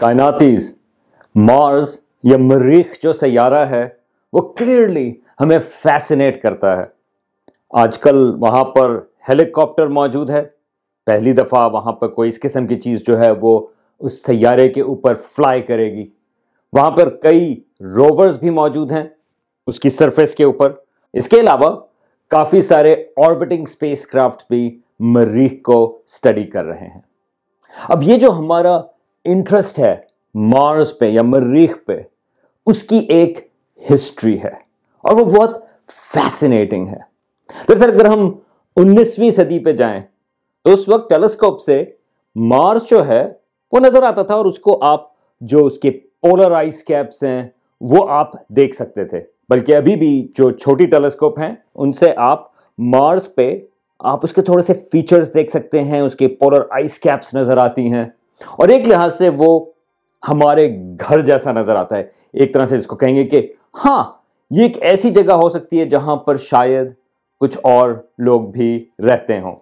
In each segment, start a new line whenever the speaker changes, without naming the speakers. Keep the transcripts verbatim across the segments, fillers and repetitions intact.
कायनातीज, Mars या मरीख जो सैयारा है वो क्लियरली हमें फैसिनेट करता है। आजकल वहाँ पर हेलीकॉप्टर मौजूद है, पहली दफ़ा वहाँ पर कोई इस किस्म की चीज़ जो है वो उस सैयारे के ऊपर फ्लाई करेगी। वहाँ पर कई रोवर्स भी मौजूद हैं उसकी सरफेस के ऊपर। इसके अलावा काफ़ी सारे ऑर्बिटिंग स्पेसक्राफ्ट भी मरीख को स्टडी कर रहे हैं। अब ये जो हमारा इंटरेस्ट है मार्स पे या मरीख पे, उसकी एक हिस्ट्री है और वो बहुत फैसिनेटिंग है। दरअसल अगर हम उन्नीसवीं सदी पे जाएं तो उस वक्त टेलीस्कोप से मार्स जो है वो नजर आता था और उसको आप जो उसके पोलर आइस कैप्स हैं वो आप देख सकते थे। बल्कि अभी भी जो छोटी टेलीस्कोप हैं उनसे आप मार्स पे आप उसके थोड़े से फीचर्स देख सकते हैं, उसके पोलर आइस कैप्स नजर आती हैं और एक लिहाज से वो हमारे घर जैसा नजर आता है। एक तरह से इसको कहेंगे कि हाँ, ये एक ऐसी जगह हो सकती है जहां पर शायद कुछ और लोग भी रहते हों।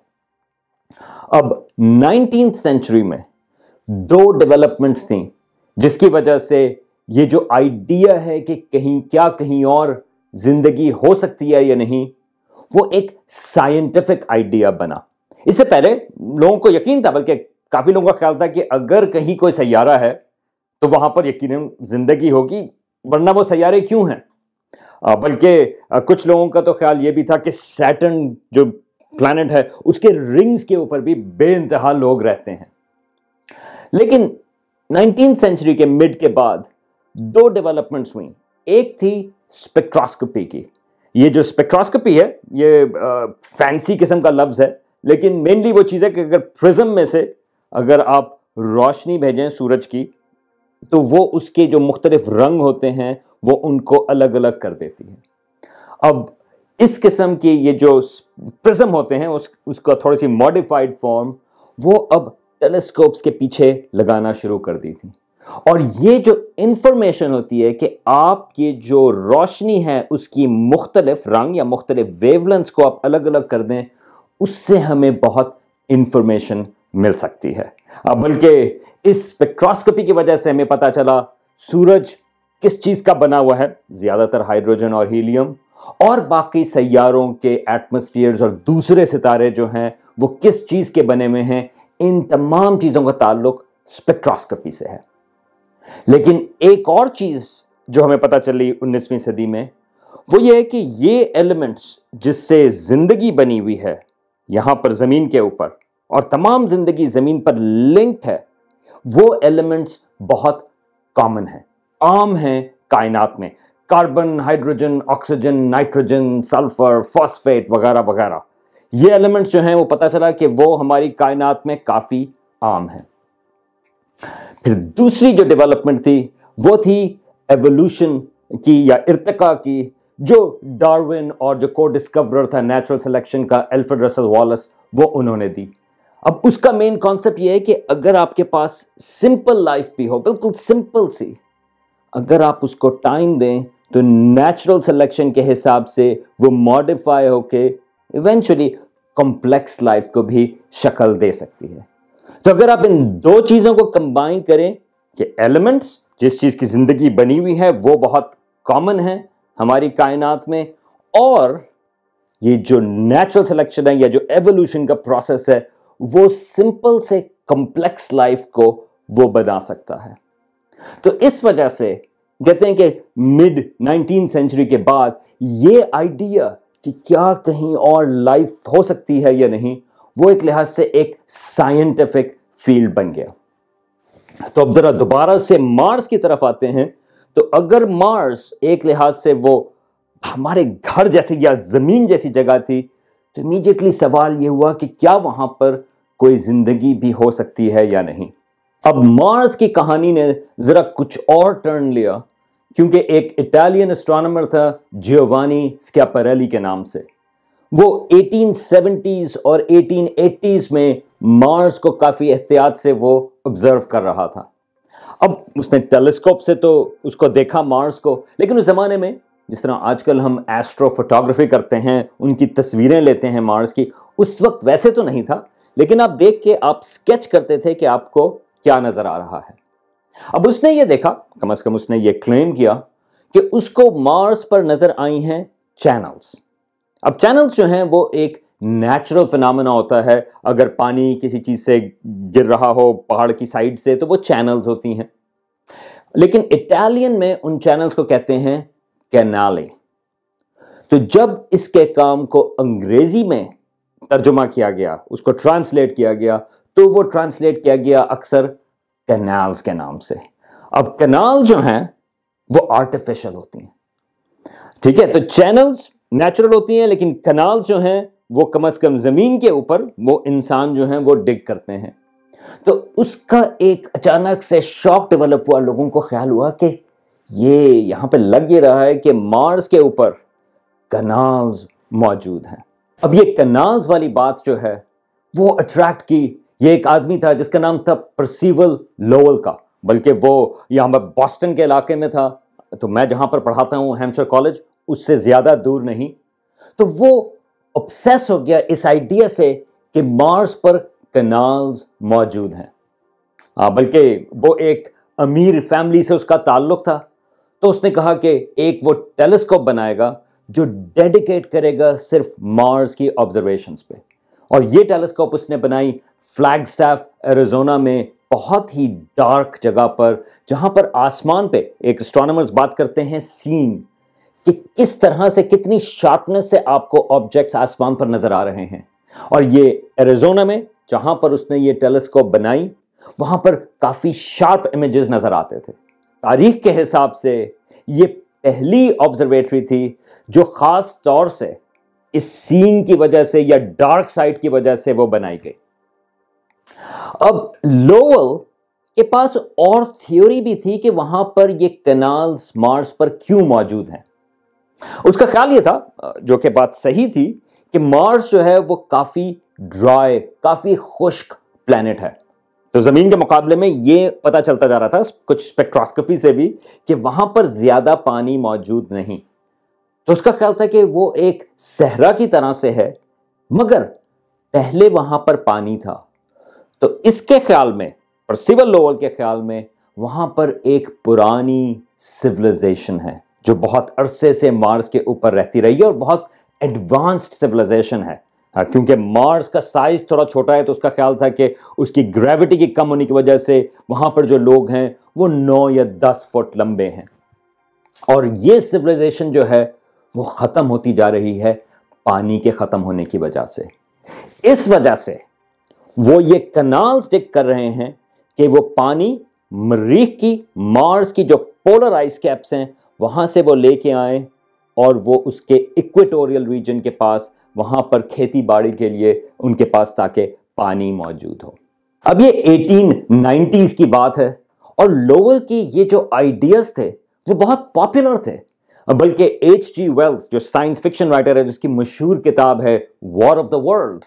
अब नाइनटीन्थ सेंचुरी में दो डेवलपमेंट्स थी जिसकी वजह से ये जो आइडिया है कि कहीं क्या कहीं और जिंदगी हो सकती है या नहीं, वो एक साइंटिफिक आइडिया बना। इससे पहले लोगों को यकीन था, बल्कि काफी लोगों का ख्याल था कि अगर कहीं कोई सैयारा है तो वहां पर यकीनन जिंदगी होगी, वरना वो सैयारे क्यों हैं। बल्कि कुछ लोगों का तो ख्याल ये भी था कि सैटर्न जो प्लैनेट है उसके रिंग्स के ऊपर भी बेइंतहा लोग रहते हैं। लेकिन नाइनटीन्थ सेंचुरी के मिड के बाद दो डेवलपमेंट्स हुई। एक थी स्पेक्ट्रोस्कोपी की। ये जो स्पेक्ट्रोस्कोपी है ये फैंसी किस्म का लफ्ज है, लेकिन मेनली वो चीज़ है कि अगर प्रिज्म में से अगर आप रोशनी भेजें सूरज की तो वो उसके जो मुख्तलिफ रंग होते हैं वो उनको अलग अलग कर देती है। अब इस किस्म के ये जो प्रिज्म होते हैं उस उसका थोड़ी सी मॉडिफाइड फॉर्म वो अब टेलीस्कोप्स के पीछे लगाना शुरू कर दी थी। और ये जो इंफॉर्मेशन होती है कि आप ये जो रोशनी है उसकी मुख्तलिफ रंग या मुख्तलिफ वेवलेंथ्स को आप अलग अलग कर दें, उससे हमें बहुत इंफॉर्मेशन मिल सकती है। बल्कि इस स्पेक्ट्रोस्कोपी की वजह से हमें पता चला सूरज किस चीज का बना हुआ है, ज्यादातर हाइड्रोजन और हीलियम, और बाकी सैयारों के एटमॉस्फेयर्स और दूसरे सितारे जो हैं वो किस चीज के बने हुए हैं। इन तमाम चीजों का ताल्लुक स्पेक्ट्रोस्कोपी से है। लेकिन एक और चीज जो हमें पता चली उन्नीसवीं सदी में वो ये है कि ये एलिमेंट्स जिससे जिंदगी बनी हुई है यहां पर जमीन के ऊपर और तमाम जिंदगी जमीन पर लिंक्ड है, वो एलिमेंट्स बहुत कॉमन है, आम हैं कायनात में। Carbon, hydrogen, oxygen, nitrogen, sulphur, phosphate वगैरह वगैरह, ये एलिमेंट्स जो हैं वो पता चला कि वो हमारी कायनात में काफी आम हैं। फिर दूसरी जो डेवलपमेंट थी वो थी एवोल्यूशन की या इर्तिका की, जो डार्विन और जो को डिस्कवरर था नेचुरल सिलेक्शन का अल्फ्रेड रसल वॉलेस, वो उन्होंने दी। अब उसका मेन कॉन्सेप्ट ये है कि अगर आपके पास सिंपल लाइफ भी हो, बिल्कुल सिंपल सी, अगर आप उसको टाइम दें तो नेचुरल सिलेक्शन के हिसाब से वो मॉडिफाई होके इवेंचुअली कॉम्प्लेक्स लाइफ को भी शक्ल दे सकती है। तो अगर आप इन दो चीजों को कंबाइन करें कि एलिमेंट्स जिस चीज की जिंदगी बनी हुई है वो बहुत कॉमन है हमारी कायनात में, और ये जो नेचुरल सिलेक्शन है या जो एवोल्यूशन का प्रोसेस है वो सिंपल से कॉम्प्लेक्स लाइफ को वो बना सकता है। तो इस वजह से कहते हैं कि मिड नाइनटीन सेंचुरी के बाद ये आइडिया कि क्या कहीं और लाइफ हो सकती है या नहीं, वो एक लिहाज से एक साइंटिफिक फील्ड बन गया। तो अब जरा दोबारा से मार्स की तरफ आते हैं। तो अगर मार्स एक लिहाज से वो हमारे घर जैसी या जमीन जैसी जगह थी तो इमीडिएटली सवाल ये हुआ कि क्या वहां पर कोई जिंदगी भी हो सकती है या नहीं। अब मार्स की कहानी ने जरा कुछ और टर्न लिया, क्योंकि एक इटालियन एस्ट्रोनॉमर था जियोवानी स्कैपारेली के नाम से। वो एटीन सेवेंटीज़ और एटीन एटीज़ में मार्स को काफी एहतियात से वो ऑब्जर्व कर रहा था। अब उसने टेलीस्कोप से तो उसको देखा मार्स को, लेकिन उस जमाने में जिस तरह आजकल हम एस्ट्रोफोटोग्राफी करते हैं, उनकी तस्वीरें लेते हैं मार्स की, उस वक्त वैसे तो नहीं था, लेकिन आप देख के आप स्केच करते थे कि आपको क्या नजर आ रहा है। अब उसने ये देखा, कम से कम उसने ये क्लेम किया कि उसको मार्स पर नजर आई हैं चैनल्स। अब चैनल्स जो हैं वो एक नेचुरल फिनोमेना होता है। अगर पानी किसी चीज से गिर रहा हो पहाड़ की साइड से तो वो चैनल्स होती हैं, लेकिन इटालियन में उन चैनल्स को कहते हैं कैनाले। तो जब इसके काम को अंग्रेजी में तर्जुमा किया गया, उसको ट्रांसलेट किया गया, तो वो ट्रांसलेट किया गया अक्सर कैनाल्स के नाम से। अब कैनाल जो हैं वो आर्टिफिशियल होती हैं, ठीक है। तो चैनल्स नेचुरल होती हैं, लेकिन कैनाल्स जो हैं वो कम से कम जमीन के ऊपर वो इंसान जो हैं वो डिग करते हैं। तो उसका एक अचानक से शॉक डेवलप हुआ, लोगों को ख्याल हुआ कि ये यहां पे लग ये रहा है कि मार्स के ऊपर कैनाल्स मौजूद हैं। अब ये कैनाल्स वाली बात जो है वो अट्रैक्ट की। ये एक आदमी था जिसका नाम था परसिवल लोवेल का, बल्कि वो यहां पर बॉस्टन के इलाके में था। तो मैं जहां पर पढ़ाता हूं हैम्पशायर कॉलेज, उससे ज्यादा दूर नहीं। तो वो ऑब्सेस हो गया इस आइडिया से कि मार्स पर कैनाल्स मौजूद हैं। हाँ, बल्कि वो एक अमीर फैमिली से उसका ताल्लुक था। तो उसने कहा कि एक वो टेलीस्कोप बनाएगा जो डेडिकेट करेगा सिर्फ मार्स की ऑब्जर्वेशंस पे। और ये टेलीस्कोप उसने बनाई फ्लैगस्टाफ एरिज़ोना में, बहुत ही डार्क जगह पर, जहां पर आसमान पे एक एस्ट्रोनॉमर्स बात करते हैं सीन, कि किस तरह से, कितनी शार्पनेस से आपको ऑब्जेक्ट्स आसमान पर नजर आ रहे हैं। और ये एरिज़ोना में जहां पर उसने ये टेलीस्कोप बनाई, वहां पर काफी शार्प इमेजेस नजर आते थे। तारीख के हिसाब से ये पहली ऑब्जर्वेटरी थी जो खास तौर से इस सीन की वजह से या डार्क साइड की वजह से वो बनाई गई। अब लोवेल के पास और थ्योरी भी थी कि वहां पर ये कैनाल्स मार्स पर क्यों मौजूद हैं। उसका ख्याल ये था, जो कि बात सही थी, कि मार्स जो है वो काफी ड्राई, काफी खुश्क प्लैनेट है। तो जमीन के मुकाबले में ये पता चलता जा रहा था कुछ स्पेक्ट्रोस्कोपी से भी कि वहां पर ज्यादा पानी मौजूद नहीं। तो उसका ख्याल था कि वो एक सहरा की तरह से है, मगर पहले वहां पर पानी था। तो इसके ख्याल में, परसिवल लोवेल के ख्याल में, वहां पर एक पुरानी सिविलाइजेशन है जो बहुत अरसे से मार्स के ऊपर रहती रही है और बहुत एडवांस्ड सिविलाइजेशन है। क्योंकि मार्स का साइज थोड़ा छोटा है, तो उसका ख्याल था कि उसकी ग्रेविटी की कम होने की वजह से वहां पर जो लोग हैं वो नौ या दस फुट लंबे हैं। और ये सिविलाइजेशन जो है वो खत्म होती जा रही है पानी के खत्म होने की वजह से। इस वजह से वो ये कैनाल्स डिग कर रहे हैं कि वो पानी मरीख की, मार्स की जो पोलर आइस कैप्स हैं वहां से वो लेके आए और वो उसके इक्वेटोरियल रीजन के पास, वहां पर खेती बाड़ी के लिए उनके पास ताकि पानी मौजूद हो। अब ये एटीन नाइंटीज़ की बात है और लोवेल की ये जो आइडियाज थे वो बहुत पॉपुलर थे। बल्कि एच जी वेल्स, जो साइंस फिक्शन राइटर है, जिसकी मशहूर किताब है वॉर ऑफ द वर्ल्ड,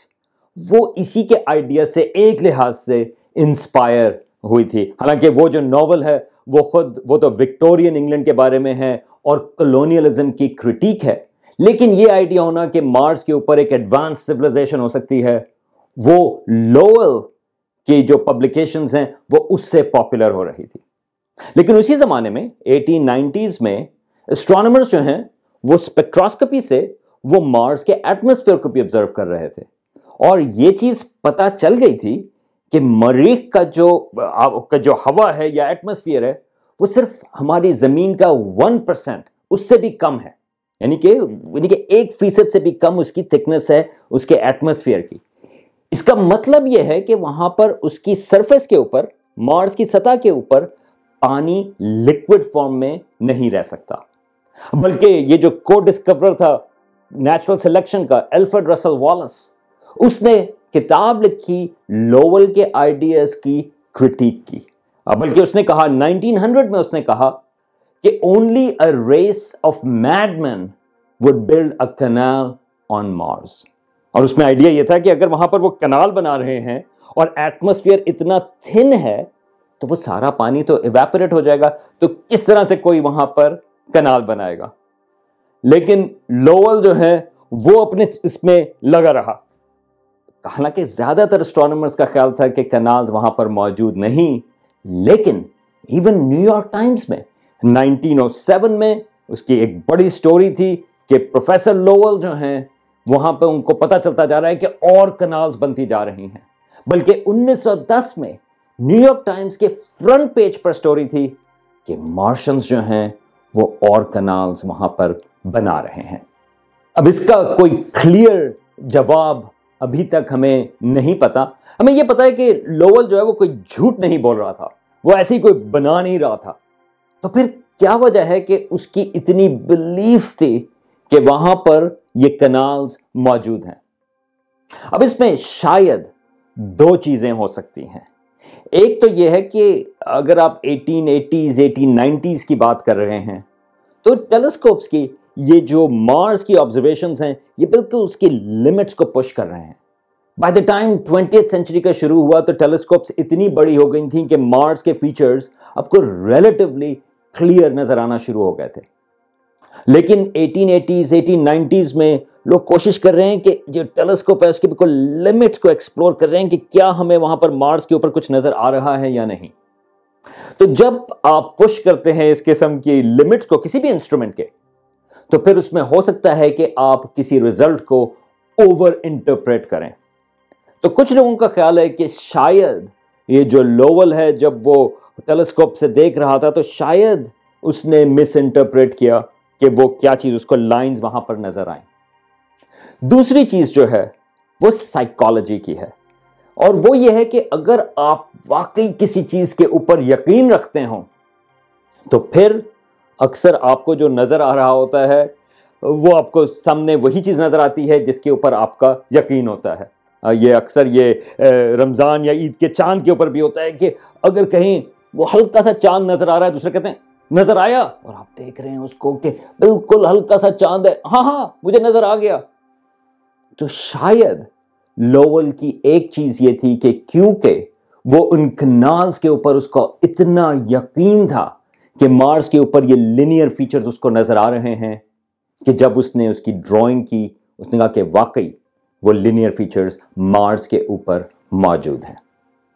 वो इसी के आइडिया से एक लिहाज से इंस्पायर हुई थी। हालांकि वो जो नॉवल है वो खुद वो तो विक्टोरियन इंग्लैंड के बारे में है और कॉलोनियलिज्म की क्रिटिक है, लेकिन ये आइडिया होना कि मार्स के ऊपर एक एडवांस सिविलाइजेशन हो सकती है, वो लोवेल की जो पब्लिकेशंस हैं वो उससे पॉपुलर हो रही थी। लेकिन उसी जमाने में एटीन नाइंटीज़ में एस्ट्रोनॉमर्स जो हैं वो स्पेक्ट्रोस्कोपी से वो मार्स के एटमॉस्फेयर को भी ऑब्जर्व कर रहे थे और ये चीज पता चल गई थी कि मरीख का जो का जो हवा है या एटमॉस्फेयर है वो सिर्फ हमारी जमीन का वन परसेंट उससे भी कम है, यानी कि यानी कि एक फीसद से भी कम उसकी थिकनेस है उसके एटमॉस्फेयर की। इसका मतलब यह है कि वहां पर उसकी सरफेस के ऊपर, मार्स की सतह के ऊपर पानी लिक्विड फॉर्म में नहीं रह सकता। बल्कि ये जो को डिस्कवरर था नेचुरल सिलेक्शन का, अल्फ्रेड रसल वॉलेस, उसने किताब लिखी लोवेल के आइडियाज की क्रिटिक की। बल्कि उसने कहा नाइनटीन हंड्रेड में उसने कहा कि only a race of madmen would build a canal on Mars. और उसमें आइडिया यह था कि अगर वहां पर वो कैनाल बना रहे हैं और एटमॉस्फेयर इतना थिन है तो वो सारा पानी तो इवेपोरेट हो जाएगा, तो किस तरह से कोई वहां पर कैनाल बनाएगा। लेकिन लोवेल जो है वो अपने इसमें लगा रहा। हालांकि ज्यादातर एस्ट्रोनॉमर्स का ख्याल था कि कैनाल्स वहां पर मौजूद नहीं, लेकिन इवन न्यूयॉर्क टाइम्स में नाइनटीन ओ सेवन में उसकी एक बड़ी स्टोरी थी कि प्रोफेसर लोवेल जो हैं वहां पे उनको पता चलता जा रहा है कि और कनाल्स बनती जा रही हैं। बल्कि उन्नीस सौ दस में न्यूयॉर्क टाइम्स के फ्रंट पेज पर स्टोरी थी कि मार्शियंस जो हैं वो और कनाल्स वहां पर बना रहे हैं। अब इसका कोई क्लियर जवाब अभी तक हमें नहीं पता। हमें यह पता है कि लोवेल जो है वो कोई झूठ नहीं बोल रहा था, वो ऐसे ही कोई बना नहीं रहा था। तो फिर क्या वजह है कि उसकी इतनी बिलीफ थी कि वहां पर ये कनाल्स मौजूद हैं? अब इसमें शायद दो चीजें हो सकती हैं। एक तो यह है कि अगर आप एटीन एटीज़ एटीन नाइंटीज़ की बात कर रहे हैं तो टेलीस्कोप्स की ये जो मार्स की ऑब्जर्वेशंस हैं ये बिल्कुल उसकी लिमिट्स को पुश कर रहे हैं। By the time twentieth century का शुरू हुआ तो टेलीस्कोप्स इतनी बड़ी हो गई थी कि मार्स के फीचर्स आपको रिलेटिवली क्लियर नजर आना शुरू हो गए थे। लेकिन एटीन एटीज़ एटीन नाइंटीज़ में लोग कोशिश कर रहे हैं कि जो टेलीस्कोप है उसके बिल्कुल लिमिट्स को एक्सप्लोर कर रहे हैं कि क्या हमें वहां पर मार्स के ऊपर कुछ नजर आ रहा है या नहीं। तो जब आप पुश करते हैं इस किस्म की लिमिट्स को किसी भी इंस्ट्रूमेंट के, तो फिर उसमें हो सकता है कि आप किसी रिजल्ट को ओवर इंटरप्रेट करें। तो कुछ लोगों का ख्याल है कि शायद ये जो लोवेल है जब वो टेलीस्कोप से देख रहा था तो शायद उसने मिस इंटरप्रेट किया कि वो क्या चीज उसको लाइंस वहां पर नजर आए। दूसरी चीज जो है वो साइकोलॉजी की है, और वो ये है कि अगर आप वाकई किसी चीज के ऊपर यकीन रखते हो तो फिर अक्सर आपको जो नजर आ रहा होता है वो आपको सामने वही चीज नजर आती है जिसके ऊपर आपका यकीन होता है। ये अक्सर ये रमजान या ईद के चांद के ऊपर भी होता है कि अगर कहीं वो हल्का सा चांद नजर आ रहा है, दूसरे कहते हैं नजर आया, और आप देख रहे हैं उसको कि बिल्कुल हल्का सा चांद है, हाँ हाँ मुझे नजर आ गया। तो शायद लोवेल की एक चीज ये थी कि क्योंकि वो उन कनाल्स के ऊपर उसको इतना यकीन था कि मार्स के ऊपर ये लिनियर फीचर्स उसको नजर आ रहे हैं, कि जब उसने उसकी ड्राइंग की उसने कहा कि वाकई वो लिनियर फीचर्स मार्स के ऊपर मौजूद हैं।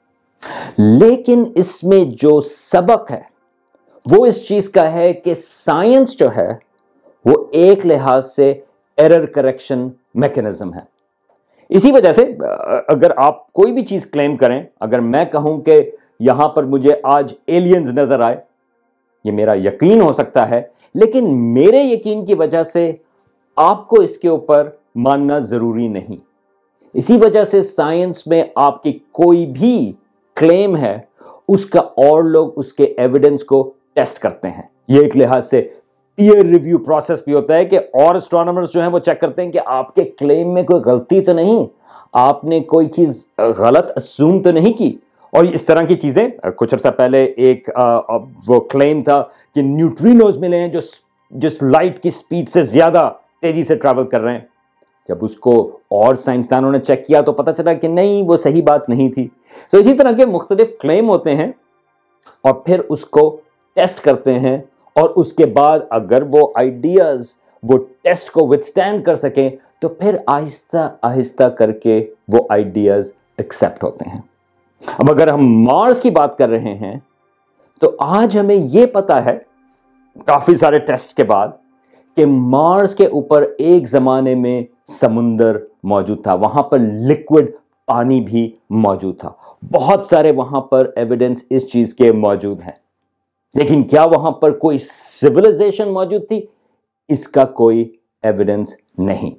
लेकिन इसमें जो सबक है वो इस चीज का है कि साइंस जो है वो एक लिहाज से एरर करेक्शन मैकेनिज्म है। इसी वजह से अगर आप कोई भी चीज क्लेम करें, अगर मैं कहूं कि यहां पर मुझे आज एलियंस नजर आए, ये मेरा यकीन हो सकता है, लेकिन मेरे यकीन की वजह से आपको इसके ऊपर मानना जरूरी नहीं। इसी वजह से साइंस में आपकी कोई भी क्लेम है उसका और लोग उसके एविडेंस को टेस्ट करते हैं। ये एक लिहाज से पीयर रिव्यू प्रोसेस भी होता है कि और एस्ट्रोनॉमर्स जो हैं वो चेक करते हैं कि आपके क्लेम में कोई गलती तो नहीं, आपने कोई चीज गलत अस्यूम तो नहीं की। और इस तरह की चीजें, कुछ अर्सा पहले एक आ, वो क्लेम था कि न्यूट्रिनोज मिले हैं जो जिस लाइट की स्पीड से ज्यादा तेजी से ट्रैवल कर रहे हैं। जब उसको और साइंसदानों ने चेक किया तो पता चला कि नहीं, वो सही बात नहीं थी। तो इसी तरह के मुख्तलिफ क्लेम होते हैं और फिर उसको टेस्ट करते हैं, और उसके बाद अगर वो आइडियाज वो टेस्ट को विथस्टैंड कर सकें तो फिर आहिस्ता आहिस्ता करके वो आइडियाज एक्सेप्ट होते हैं। अब अगर हम मार्स की बात कर रहे हैं तो आज हमें यह पता है काफी सारे टेस्ट के बाद कि मार्स के ऊपर एक जमाने में समुंदर मौजूद था, वहां पर लिक्विड पानी भी मौजूद था। बहुत सारे वहां पर एविडेंस इस चीज के मौजूद हैं, लेकिन क्या वहां पर कोई सिविलाइजेशन मौजूद थी, इसका कोई एविडेंस नहीं।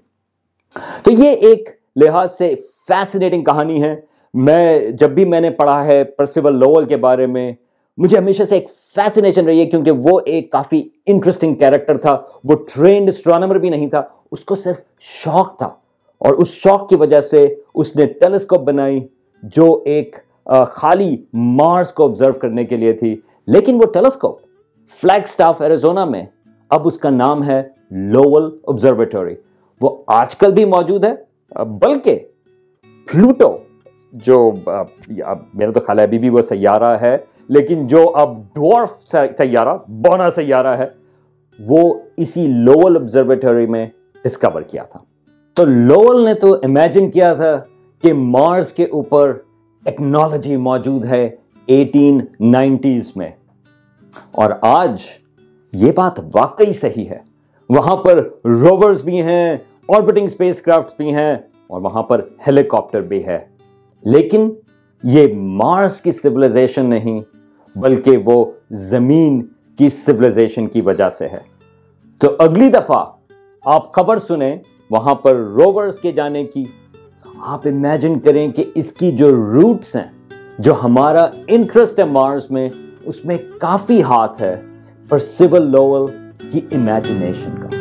तो ये एक लिहाज से फैसिनेटिंग कहानी है। मैं जब भी मैंने पढ़ा है पर्सिवल लोवेल के बारे में, मुझे हमेशा से एक फैसिनेशन रही है, क्योंकि वो एक काफी इंटरेस्टिंग कैरेक्टर था। वो ट्रेन्ड एस्ट्रोनॉमर भी नहीं था, उसको सिर्फ शौक था, और उस शौक की वजह से उसने टेलीस्कोप बनाई जो एक आ, खाली मार्स को ऑब्जर्व करने के लिए थी। लेकिन वो टेलीस्कोप फ्लैगस्टाफ एरिजोना में, अब उसका नाम है लोवेल ऑब्जर्वेटरी, वो आजकल भी मौजूद है। बल्कि प्लूटो जो अब मेरा तो ख्याल है अभी भी वो सैयारा है, लेकिन जो अब ड्वार्फ सैयारा, बौना सैयारा है, वो इसी लोवेल ऑब्जर्वेटरी में डिस्कवर किया था। तो लोवेल ने तो इमेजिन किया था कि मार्स के ऊपर टेक्नोलॉजी मौजूद है एटीन नाइंटीज़ में, اور آج یہ بات واقعی صحیح ہے. وہاں پر روورز بھی ہیں, آربٹنگ اسپیس کرافٹس بھی ہیں, اور وہاں پر ہیلی کاپٹر بھی ہے. لیکن یہ مارس کی سویلائزیشن نہیں, بلکہ وہ زمین کی سویلائزیشن کی وجہ سے ہے. تو اگلی دفعہ آپ خبر سنیں وہاں پر روورز کے جانے کی, آپ امیجن کریں کہ اس کی جو روٹس ہیں, جو ہمارا انٹرسٹ ہے مارس میں, اس میں کافی ہاتھ ہے پرسیول لوول کی امیجنیشن کا.